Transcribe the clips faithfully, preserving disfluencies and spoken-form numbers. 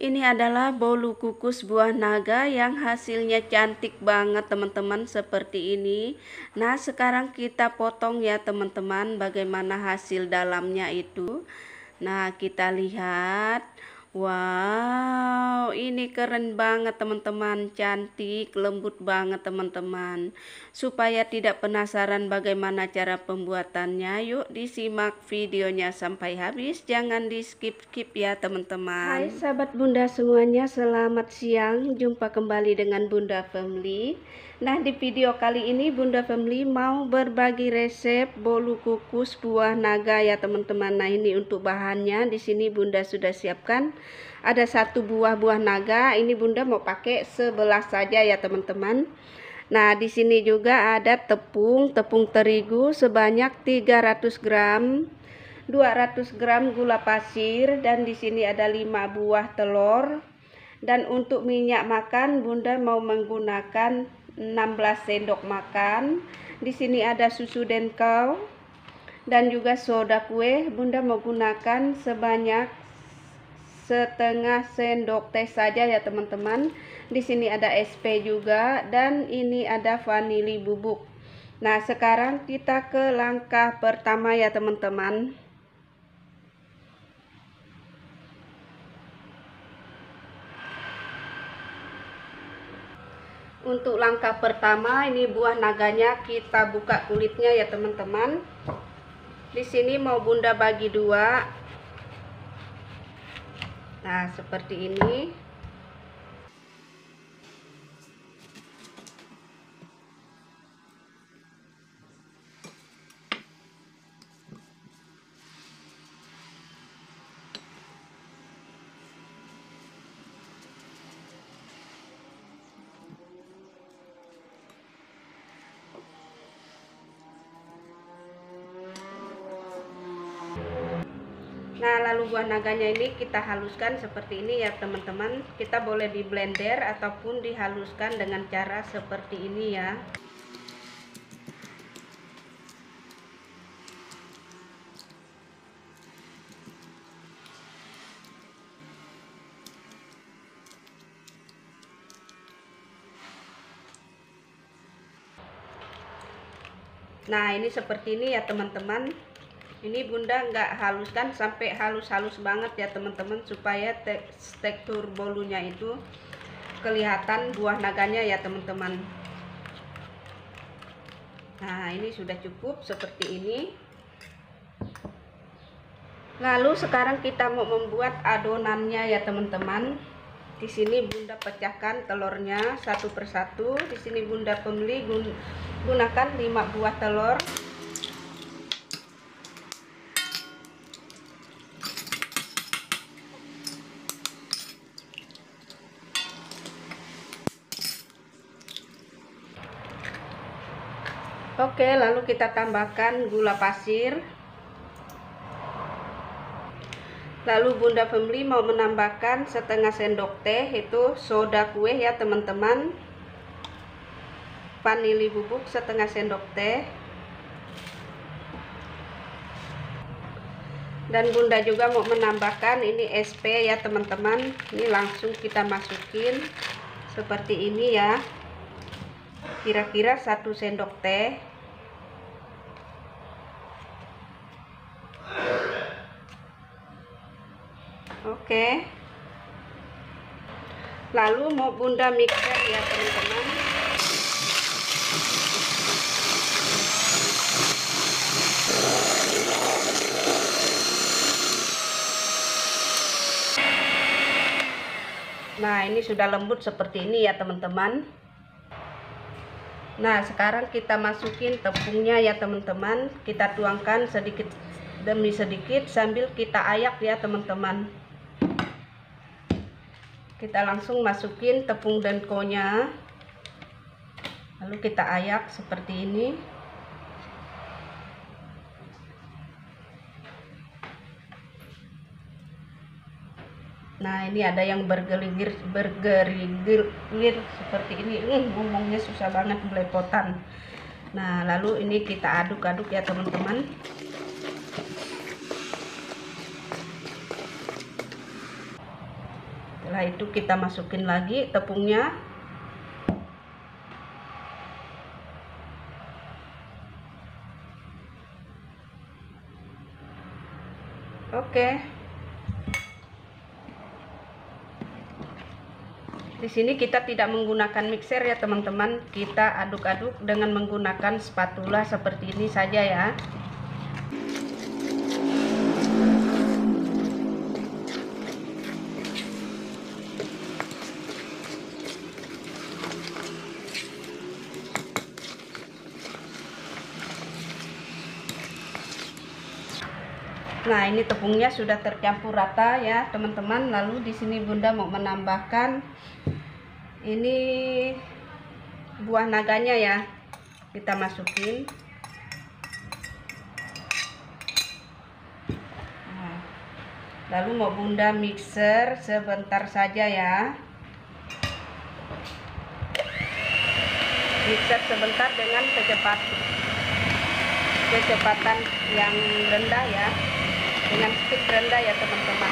Ini adalah bolu kukus buah naga yang hasilnya cantik banget teman-teman, seperti ini. Nah, sekarang kita potong ya teman-teman, bagaimana hasil dalamnya itu. Nah, kita lihat. Wow, ini keren banget teman-teman, cantik, lembut banget teman-teman. Supaya tidak penasaran bagaimana cara pembuatannya, yuk disimak videonya sampai habis, jangan di skip-skip ya teman-teman. Hai sahabat bunda semuanya, selamat siang, jumpa kembali dengan Bunda Family. Nah, di video kali ini Bunda Family mau berbagi resep bolu kukus buah naga ya teman-teman. Nah, ini untuk bahannya di sini Bunda sudah siapkan. Ada satu buah buah naga, ini Bunda mau pakai sebelas saja ya teman-teman. Nah, di sini juga ada tepung, tepung terigu sebanyak tiga ratus gram, dua ratus gram gula pasir, dan di sini ada lima buah telur. Dan untuk minyak makan Bunda mau menggunakan enam belas sendok makan. Di sini ada susu denkau dan juga soda kue. Bunda mau gunakan sebanyak setengah sendok teh saja ya teman-teman. Di sini ada es pe juga, dan ini ada vanili bubuk. Nah, sekarang kita ke langkah pertama ya teman-teman. Untuk langkah pertama, ini buah naganya kita buka kulitnya ya teman-teman. Di sini mau Bunda bagi dua. Nah, seperti ini. Nah, lalu buah naganya ini kita haluskan seperti ini ya teman-teman. Kita boleh di blender ataupun dihaluskan dengan cara seperti ini ya. Nah, ini seperti ini ya teman-teman. Ini Bunda nggak haluskan sampai halus-halus banget ya teman-teman, supaya tekstur bolunya itu kelihatan buah naganya ya teman-teman. Nah, ini sudah cukup seperti ini. Lalu sekarang kita mau membuat adonannya ya teman-teman. Di sini Bunda pecahkan telurnya satu persatu. Di sini Bunda Family gunakan lima buah telur. Oke, lalu kita tambahkan gula pasir. Lalu Bunda Family mau menambahkan setengah sendok teh itu soda kue ya teman-teman. Vanili bubuk setengah sendok teh. Dan Bunda juga mau menambahkan ini es pe ya teman-teman. Ini langsung kita masukin seperti ini ya. Kira-kira satu sendok teh. Oke. Lalu mau Bunda mixer ya teman-teman. Nah, ini sudah lembut seperti ini ya teman-teman. Nah, sekarang kita masukin tepungnya ya teman-teman. Kita tuangkan sedikit demi sedikit sambil kita ayak ya teman-teman. Kita langsung masukin tepung denkonya. Lalu kita ayak seperti ini. Nah, ini ada yang bergelir bergerigir seperti ini. Uh, ngomongnya susah banget, belepotan. Nah, lalu ini kita aduk-aduk ya teman-teman. Setelah itu kita masukin lagi tepungnya. Oke. Di sini kita tidak menggunakan mixer ya teman-teman. Kita aduk-aduk dengan menggunakan spatula seperti ini saja ya. Nah, ini tepungnya sudah tercampur rata ya, teman-teman. Lalu di sini Bunda mau menambahkan ini buah naganya ya. Kita masukin. Nah, lalu mau Bunda mixer sebentar saja ya. Mixer sebentar dengan kecepatan kecepatan yang rendah ya. Dengan speed rendah ya teman-teman.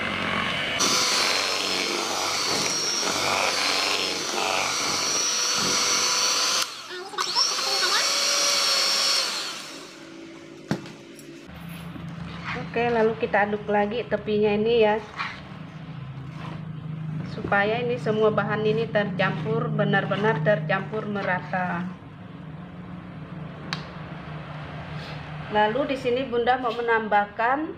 Oke, lalu kita aduk lagi tepinya ini ya, supaya ini semua bahan ini tercampur, benar-benar tercampur merata. Lalu di sini Bunda mau menambahkan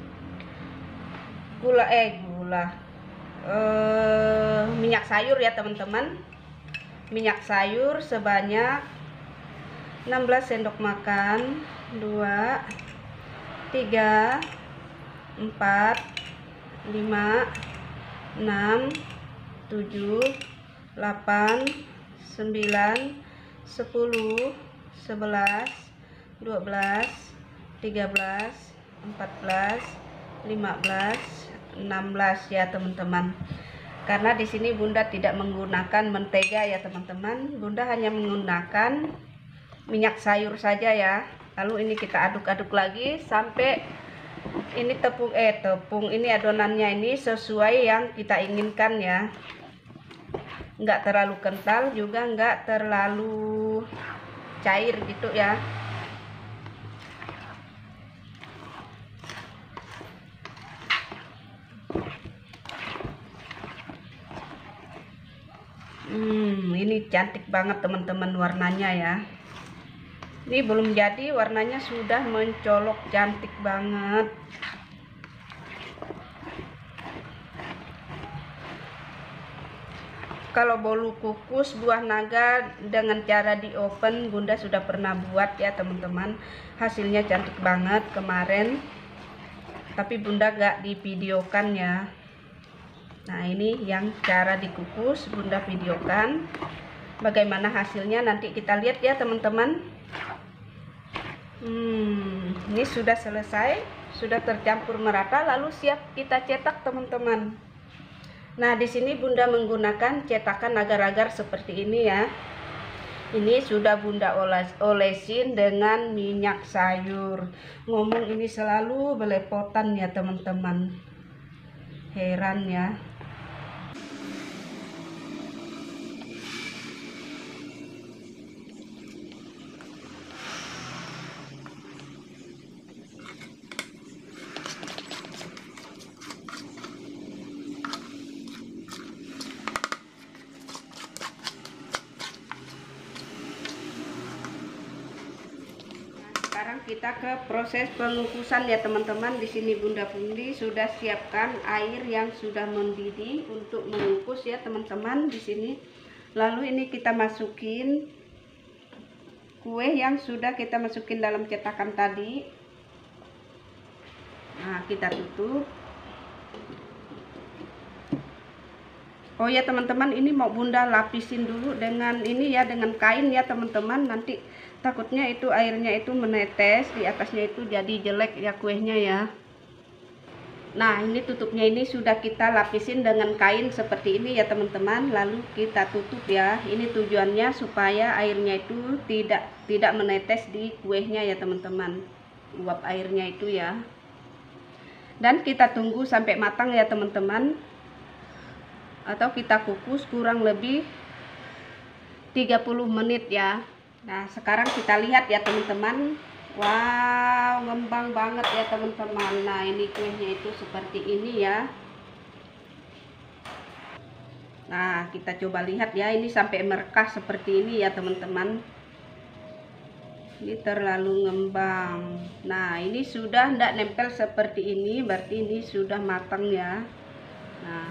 gula eh gula eh, minyak sayur ya teman-teman. Minyak sayur sebanyak enam belas sendok makan. Dua, tiga, empat, lima, enam, tujuh, delapan, sembilan, sepuluh, sebelas, dua belas, tiga belas, empat belas, lima belas, enam belas ya teman-teman. Karena di sini Bunda tidak menggunakan mentega ya teman-teman. Bunda hanya menggunakan minyak sayur saja ya. Lalu ini kita aduk-aduk lagi sampai ini tepung eh tepung ini adonannya ini sesuai yang kita inginkan ya. Enggak terlalu kental juga enggak terlalu cair gitu ya. Hmm, ini cantik banget teman-teman warnanya ya. Ini belum jadi, warnanya sudah mencolok cantik banget. Kalau bolu kukus buah naga dengan cara di oven Bunda sudah pernah buat ya teman-teman. Hasilnya cantik banget kemarin. Tapi Bunda gak divideokan ya. Nah, ini yang cara dikukus Bunda videokan. Bagaimana hasilnya nanti kita lihat ya teman-teman. Hmm, ini sudah selesai, sudah tercampur merata, lalu siap kita cetak teman-teman. Nah, di sini Bunda menggunakan cetakan agar-agar seperti ini ya. Ini sudah Bunda oles olesin dengan minyak sayur. Ngomong ini selalu belepotan ya teman-teman. Heran ya. Sekarang kita ke proses pengukusan ya teman-teman. Di sini Bunda Pundi sudah siapkan air yang sudah mendidih untuk mengukus ya teman-teman di sini. Lalu ini kita masukin kue yang sudah kita masukin dalam cetakan tadi. Nah, kita tutup. Oh ya teman-teman, ini mau Bunda lapisin dulu dengan ini ya, dengan kain ya teman-teman. Nanti takutnya itu airnya itu menetes di atasnya, itu jadi jelek ya kuenya ya. Nah, ini tutupnya ini sudah kita lapisin dengan kain seperti ini ya teman-teman. Lalu kita tutup ya. Ini tujuannya supaya airnya itu tidak tidak menetes di kuenya ya teman-teman. Uap airnya itu ya. Dan kita tunggu sampai matang ya teman-teman. atau kita kukus kurang lebih tiga puluh menit ya. Nah sekarang kita lihat ya teman-teman. Wow, ngembang banget ya teman-teman. Nah ini kuenya itu seperti ini ya. Nah kita coba lihat ya, ini sampai merekah seperti ini ya teman-teman. Ini terlalu ngembang. Nah ini sudah tidak nempel seperti ini, berarti ini sudah matang ya. Nah,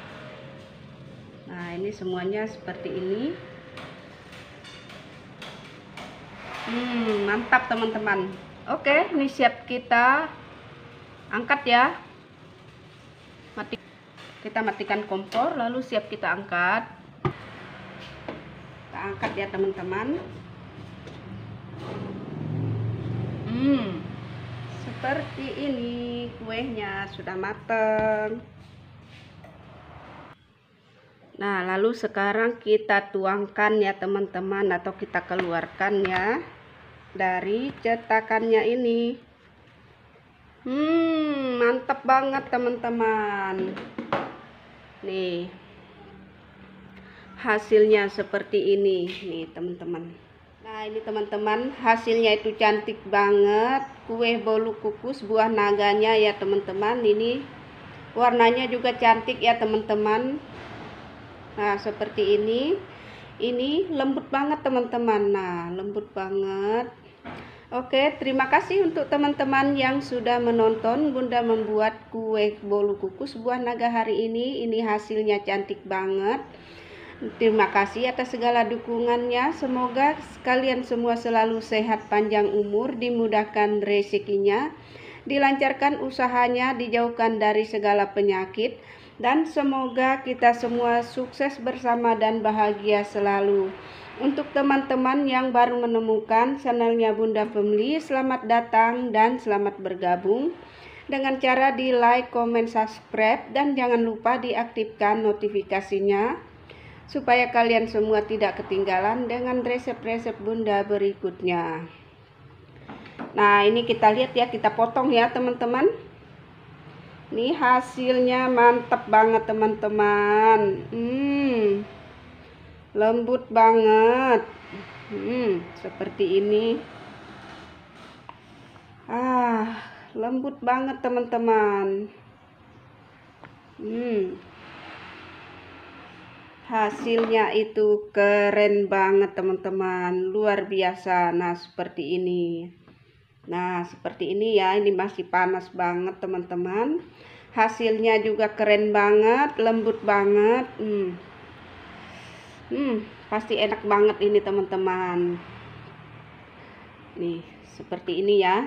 nah ini semuanya seperti ini. Hmm, mantap teman-teman. Oke, ini siap kita angkat ya. Mati, kita matikan kompor, lalu siap kita angkat. Kita angkat ya teman-teman. Hmm, seperti ini kuenya sudah matang. Nah, lalu sekarang kita tuangkan ya teman-teman, atau kita keluarkan ya dari cetakannya ini. Hmm, mantap banget teman-teman. Nih, hasilnya seperti ini nih teman-teman. Nah ini teman-teman, hasilnya itu cantik banget. Kue bolu kukus buah naganya ya teman-teman. Ini warnanya juga cantik ya teman-teman. Nah seperti ini. Ini lembut banget teman-teman. Nah lembut banget. Oke, terima kasih untuk teman-teman yang sudah menonton Bunda membuat kue bolu kukus buah naga hari ini. Ini hasilnya cantik banget. Terima kasih atas segala dukungannya. Semoga kalian semua selalu sehat, panjang umur, dimudahkan rezekinya, dilancarkan usahanya, dijauhkan dari segala penyakit, dan semoga kita semua sukses bersama dan bahagia selalu. Untuk teman-teman yang baru menemukan channelnya Bunda Family, selamat datang dan selamat bergabung dengan cara di like, comment, subscribe, dan jangan lupa diaktifkan notifikasinya supaya kalian semua tidak ketinggalan dengan resep-resep Bunda berikutnya. Nah ini kita lihat ya, kita potong ya teman-teman. Ini hasilnya mantap banget teman-teman. Hmm, lembut banget. Hmm, seperti ini. Ah, lembut banget teman-teman. Hmm, hasilnya itu keren banget teman-teman, luar biasa. Nah seperti ini. Nah seperti ini ya, ini masih panas banget teman-teman. Hasilnya juga keren banget, lembut banget. Hmm. Hmm, pasti enak banget ini teman-teman. Nih seperti ini ya.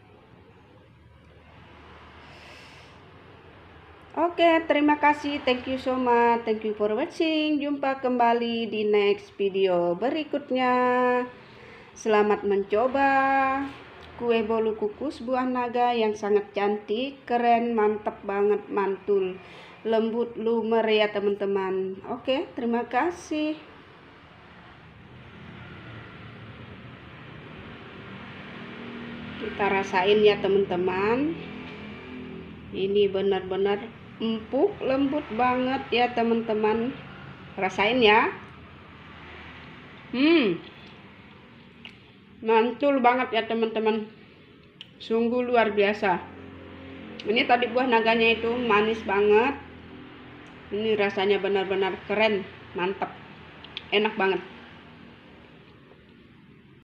Oke, terima kasih, thank you so much, thank you for watching. Jumpa kembali di next video berikutnya. Selamat mencoba kue bolu kukus buah naga yang sangat cantik, keren, mantap banget, mantul, lembut, lumer ya teman-teman. Oke, terima kasih. Kita rasain ya teman-teman. Ini benar-benar empuk, lembut banget ya teman-teman. Rasain ya. Hmm, mantul banget ya teman-teman. Sungguh luar biasa. Ini tadi buah naganya itu manis banget. Ini rasanya benar-benar keren, mantap, enak banget.